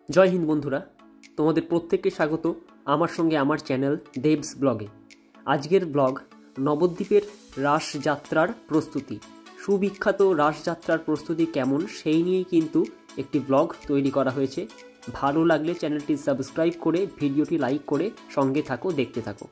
জয় হিন্দ বন্ধুরা, তোমাদের প্রত্যেককে স্বাগত আমার সঙ্গে আমার চ্যানেল দেবস ব্লগে। আজকের ব্লগ নবদ্বীপের রাসযাত্রার প্রস্তুতি, সুবিখ্যাত রাসযাত্রার প্রস্তুতি কেমন সেই নিয়েই কিন্তু একটি ব্লগ তৈরি করা হয়েছে। ভালো লাগলে চ্যানেলটি সাবস্ক্রাইব করে ভিডিওটি লাইক করে সঙ্গে থাকো, দেখতে থাকো।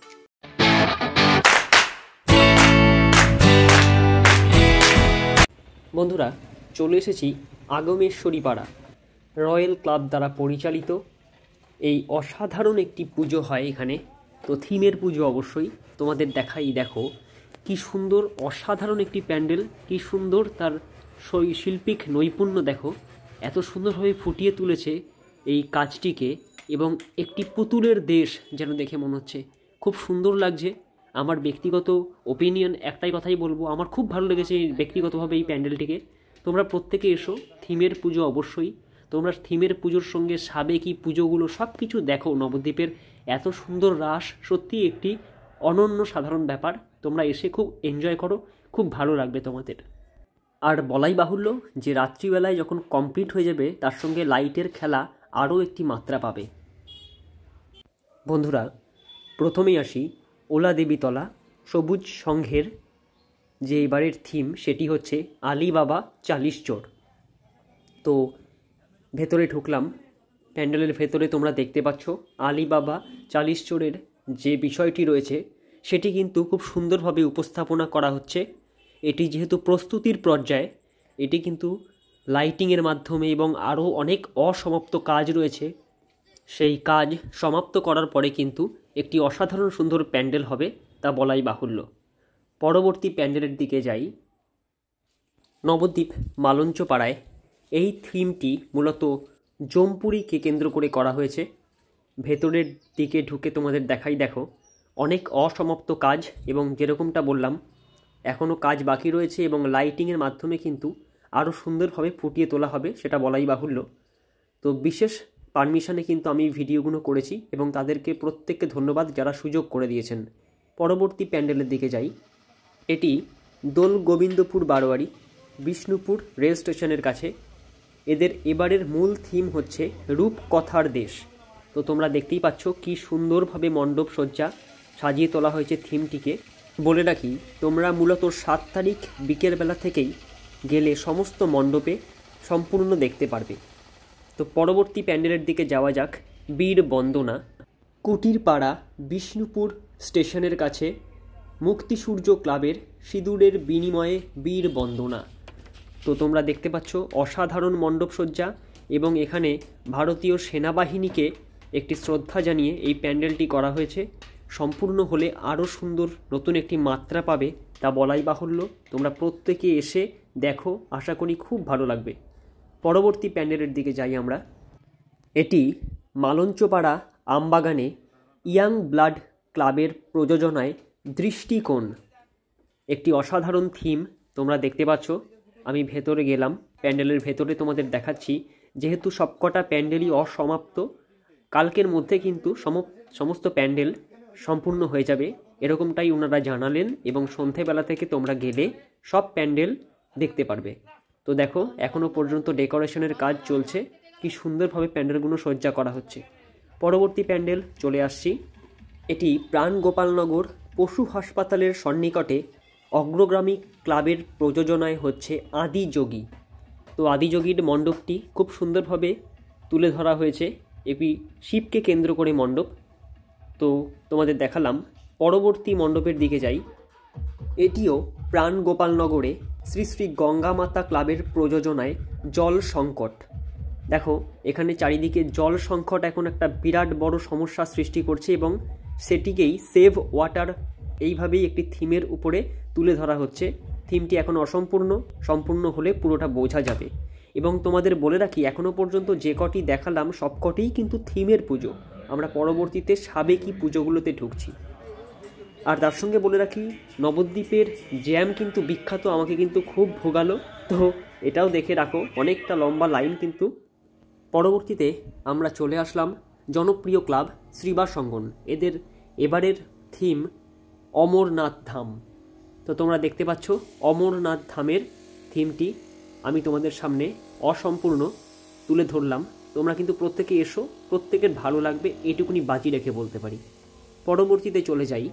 বন্ধুরা, চলে এসেছি আগমেশ্বরী পাড়া রয়্যাল ক্লাব দ্বারা পরিচালিত এই অসাধারণ একটি পুজো হয় এখানে। তো থিমের পুজো অবশ্যই তোমাদের দেখাই। দেখো কি সুন্দর, অসাধারণ একটি প্যান্ডেল, কি সুন্দর তার শিল্পিক নৈপুণ্য। দেখো এত সুন্দরভাবে ফুটিয়ে তুলেছে এই কাজটিকে, এবং একটি পুতুলের দেশ যেন দেখে মনে হচ্ছে। খুব সুন্দর লাগছে। আমার ব্যক্তিগত ওপিনিয়ন একটাই কথাই বলবো, আমার খুব ভালো লেগেছে ব্যক্তিগতভাবে এই প্যান্ডেলটিকে। তোমরা প্রত্যেকে এসো, থিমের পুজো অবশ্যই। তোমরা থিমের পুজোর সঙ্গে সাবেকি পুজোগুলো সব কিছু দেখো। নবদ্বীপের এত সুন্দর রাস সত্যি একটি অনন্য সাধারণ ব্যাপার। তোমরা এসে খুব এনজয় করো, খুব ভালো লাগবে তোমাদের। আর বলাই বাহুল্য যে রাত্রিবেলায় যখন কমপ্লিট হয়ে যাবে তার সঙ্গে লাইটের খেলা আরও একটি মাত্রা পাবে। বন্ধুরা, প্রথমেই আসি ওলা দেবীতলা সবুজ সংঘের যে এবারের থিম, সেটি হচ্ছে আলিবাবা 40 চোর। তো ভেতরে ঢুকলাম, প্যান্ডেলের ভেতরে তোমরা দেখতে পাচ্ছ আলিবাবা 40 চোরের যে বিষয়টি রয়েছে সেটি কিন্তু খুব সুন্দরভাবে উপস্থাপনা করা হচ্ছে। এটি যেহেতু প্রস্তুতির পর্যায়ে, এটি কিন্তু লাইটিংয়ের মাধ্যমে এবং আরও অনেক অসমাপ্ত কাজ রয়েছে, সেই কাজ সমাপ্ত করার পরে কিন্তু একটি অসাধারণ সুন্দর প্যান্ডেল হবে, তা বলাই বাহুল্য। পরবর্তী প্যান্ডেলের দিকে যাই। নবদ্বীপ মালঞ্চ পাড়ায় এই থিমটি মূলত জমপুরিকে কেন্দ্র করে করা হয়েছে। ভেতরের দিকে ঢুকে তোমাদের দেখাই। দেখো অনেক অসমাপ্ত কাজ, এবং যেরকমটা বললাম এখনও কাজ বাকি রয়েছে, এবং লাইটিংয়ের মাধ্যমে কিন্তু আরও সুন্দরভাবে ফুটিয়ে তোলা হবে, সেটা বলাই বাহুল্য। তো বিশেষ পারমিশনে কিন্তু আমি ভিডিওগুলো করেছি, এবং তাদেরকে প্রত্যেককে ধন্যবাদ যারা সুযোগ করে দিয়েছেন। পরবর্তী প্যান্ডেলের দিকে যাই। এটি দোল গোবিন্দপুর বারোয়ারি বিষ্ণুপুর রেল স্টেশনের কাছে। এদের এবারের মূল থিম হচ্ছে রূপকথার দেশ। তো তোমরা দেখতেই পাচ্ছ কি সুন্দরভাবে মণ্ডপ সজ্জা সাজিয়ে তোলা হয়েছে থিমটিকে। বলে রাখি, তোমরা মূলত 7 তারিখ বিকেলবেলা থেকেই গেলে সমস্ত মণ্ডপে সম্পূর্ণ দেখতে পারবে। তো পরবর্তী প্যান্ডেলের দিকে যাওয়া যাক। বীর বন্দনা কুটিরপাড়া বিষ্ণুপুর স্টেশনের কাছে মুক্তিসূর্য ক্লাবের সিঁদুরের বিনিময়ে বীর বন্দনা। তো তোমরা দেখতে পাচ্ছ অসাধারণ মণ্ডপ সজ্জা, এবং এখানে ভারতীয় সেনাবাহিনীকে একটি শ্রদ্ধা জানিয়ে এই প্যান্ডেলটি করা হয়েছে। সম্পূর্ণ হলে আরও সুন্দর নতুন একটি মাত্রা পাবে, তা বলাই বাহুল্য। তোমরা প্রত্যেকে এসে দেখো, আশা করি খুব ভালো লাগবে। পরবর্তী প্যান্ডেলের দিকে যাই আমরা। এটি মালঞ্চপাড়া আমবাগানে ইয়াং ব্লাড ক্লাবের প্রযোজনায় দৃষ্টিকোণ, একটি অসাধারণ থিম তোমরা দেখতে পাচ্ছ। আমি ভেতরে গেলাম, প্যান্ডেলের ভেতরে তোমাদের দেখাচ্ছি। যেহেতু সবকটা প্যান্ডেলই অসমাপ্ত, কালকের মধ্যে কিন্তু সমস্ত প্যান্ডেল সম্পূর্ণ হয়ে যাবে, এরকমটাই ওনারা জানালেন, এবং সন্ধেবেলা থেকে তোমরা গেলে সব প্যান্ডেল দেখতে পারবে। তো দেখো এখনও পর্যন্ত ডেকোরেশনের কাজ চলছে, কি সুন্দরভাবে প্যান্ডেলগুলো সজ্জা করা হচ্ছে। পরবর্তী প্যান্ডেল চলে আসছি। এটি প্রাণগোপালনগর পশু হাসপাতালের সন্নিকটে অগ্রগামী ক্লাবের প্রযোজনায় হচ্ছে আদিযোগী। তো আদিযোগীর মণ্ডপটি খুব সুন্দরভাবে তুলে ধরা হয়েছে, এটি শিবকে কেন্দ্র করে মণ্ডপ। তো তোমাদের দেখালাম। পরবর্তী মণ্ডপের দিকে যাই। এটিও প্রাণগোপালনগরে শ্রী শ্রী গঙ্গা মাতা ক্লাবের প্রযোজনায় জল সংকট। দেখো এখানে চারিদিকে জল সংকট এখন একটা বিরাট বড় সমস্যা সৃষ্টি করছে, এবং সেটিকেই সেভ ওয়াটার এইভাবেই একটি থিমের উপরে তুলে ধরা হচ্ছে। থিমটি এখন অসম্পূর্ণ, সম্পূর্ণ হলে পুরোটা বোঝা যাবে। এবং তোমাদের বলে রাখি, এখনও পর্যন্ত যে কটি দেখালাম সবকটিই কিন্তু থিমের পুজো। আমরা পরবর্তীতে সাবেকি পুজোগুলোতে ঢুকছি। আর তার সঙ্গে বলে রাখি, নবদ্বীপের জ্যাম কিন্তু বিখ্যাত, আমাকে কিন্তু খুব ভোগালো। তো এটাও দেখে রাখো, অনেকটা লম্বা লাইন কিন্তু। পরবর্তীতে আমরা চলে আসলাম জনপ্রিয় ক্লাব শ্রীবাস অঙ্গন। এদের এবারের থিম অমরনাথ ধাম। তো তোমরা দেখতে পাচ্ছ অমরনাথ ধামের থিমটি আমি তোমাদের সামনে অসম্পূর্ণ তুলে ধরলাম। তোমরা কিন্তু প্রত্যেকে এসো, প্রত্যেকের ভালো লাগবে এটুকুনি বাজি রেখে বলতে পারি। পরবর্তীতে চলে যাই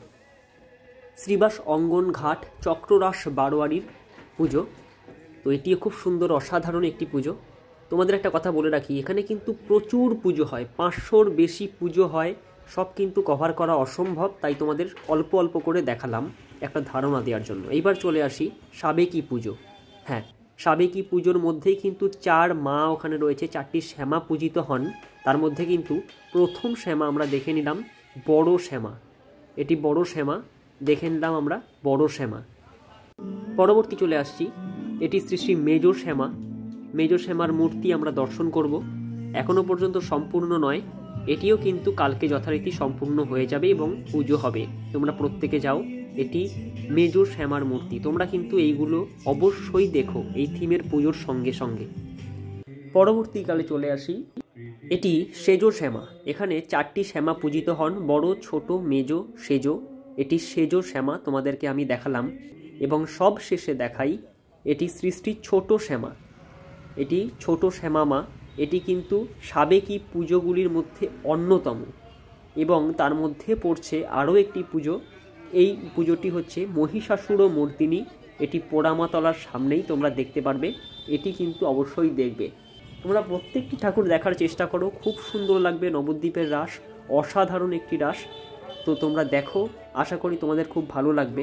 শ্রীবাস অঙ্গন ঘাট চক্ররাস বারোয়ারির পুজো। তো এটিও খুব সুন্দর অসাধারণ একটি পুজো। তোমাদের একটা কথা বলে রাখি, এখানে কিন্তু প্রচুর পুজো হয়, 500-র বেশি পুজো হয়। সব কিন্তু কভার করা অসম্ভব, তাই তোমাদের অল্প অল্প করে দেখালাম একটা ধারণা দেওয়ার জন্য। এইবার চলে আসি সাবেকি পুজো। হ্যাঁ, সাবেকি পুজোর মধ্যেই কিন্তু 4 মা ওখানে রয়েছে, 4টি শ্যামা পূজিত হন। তার মধ্যে কিন্তু প্রথম শ্যামা আমরা দেখে নিলাম বড় শ্যামা, এটি বড় শ্যামা, দেখে নিলাম আমরা বড় শ্যামা। পরবর্তী চলে আসছি, এটি শ্রী শ্রী মেজ শ্যামা। মেজ শ্যামার মূর্তি আমরা দর্শন করব। এখনও পর্যন্ত সম্পূর্ণ নয়, এটিও কিন্তু কালকে যথারীতি সম্পূর্ণ হয়ে যাবে এবং পুজো হবে। তোমরা প্রত্যেকে যাও, এটি মেজ শ্যামার মূর্তি। তোমরা কিন্তু এইগুলো অবশ্যই দেখো এই থিমের পুজোর সঙ্গে সঙ্গে। পরবর্তীকালে চলে আসি, এটি সেজ শ্যামা। এখানে 4টি শ্যামা পূজিত হন, বড়, ছোট, মেজ, সেজ। এটি সেজ শ্যামা তোমাদেরকে আমি দেখালাম। এবং সব শেষে দেখাই এটি শ্রী শ্রী ছোট শ্যামা। এটি ছোট শ্যামা মা, এটি কিন্তু সাবেকি পুজোগুলির মধ্যে অন্যতম। এবং তার মধ্যে পড়ছে আরও একটি পুজো। এই পুজোটি হচ্ছে মহিষাসুর মর্দিনী। এটি পোড়ামাতলার সামনেই তোমরা দেখতে পারবে, এটি কিন্তু অবশ্যই দেখবে। তোমরা প্রত্যেকটি ঠাকুর দেখার চেষ্টা করো, খুব সুন্দর লাগবে। নবদ্বীপের রাস অসাধারণ একটি রাস, তো তোমরা দেখো, আশা করি তোমাদের খুব ভালো লাগবে।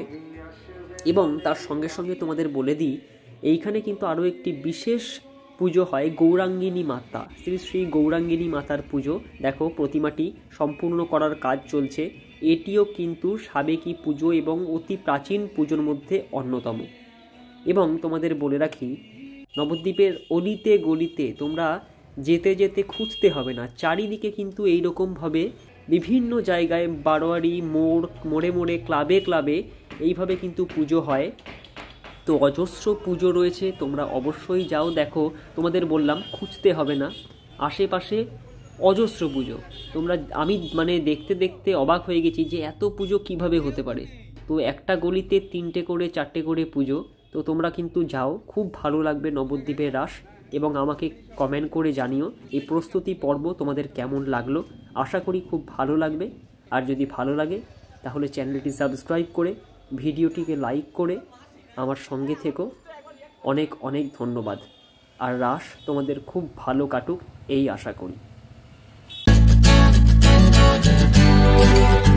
এবং তার সঙ্গে সঙ্গে তোমাদের বলে দিই, এইখানে কিন্তু আরও একটি বিশেষ পুজো হয়, গৌরাঙ্গিনী মাতা, শ্রী শ্রী গৌরাঙ্গিনী মাতার পুজো। দেখো প্রতিমাটি সম্পূর্ণ করার কাজ চলছে। এটিও কিন্তু সাবেকি পুজো এবং অতি প্রাচীন পুজোর মধ্যে অন্যতম। এবং তোমাদের বলে রাখি, নবদ্বীপের অলিতে গলিতে তোমরা যেতে যেতে খুঁজতে হবে না, চারিদিকে কিন্তু এইরকমভাবে বিভিন্ন জায়গায় বারোয়ারি মোড়ে মোড়ে ক্লাবে ক্লাবে এইভাবে কিন্তু পুজো হয়। তো অজস্র পুজো রয়েছে, তোমরা অবশ্যই যাও, দেখো। তোমাদের বললাম খুঁজতে হবে না, আশেপাশে অজস্র পুজো। আমি দেখতে দেখতে অবাক হয়ে গেছি যে এত পুজো কিভাবে হতে পারে। তো একটা গলিতে 3টে করে 4টে করে পুজো। তো তোমরা কিন্তু যাও, খুব ভালো লাগবে নবদ্বীপের রাস। এবং আমাকে কমেন্ট করে জানিও এই প্রস্তুতি পর্ব তোমাদের কেমন লাগলো। আশা করি খুব ভালো লাগবে। আর যদি ভালো লাগে তাহলে চ্যানেলটি সাবস্ক্রাইব করে ভিডিওটিকে লাইক করে আমার সঙ্গে থেকো। অনেক অনেক ধন্যবাদ। আর রাস তোমাদের খুব ভালো কাটুক এই আশা করি।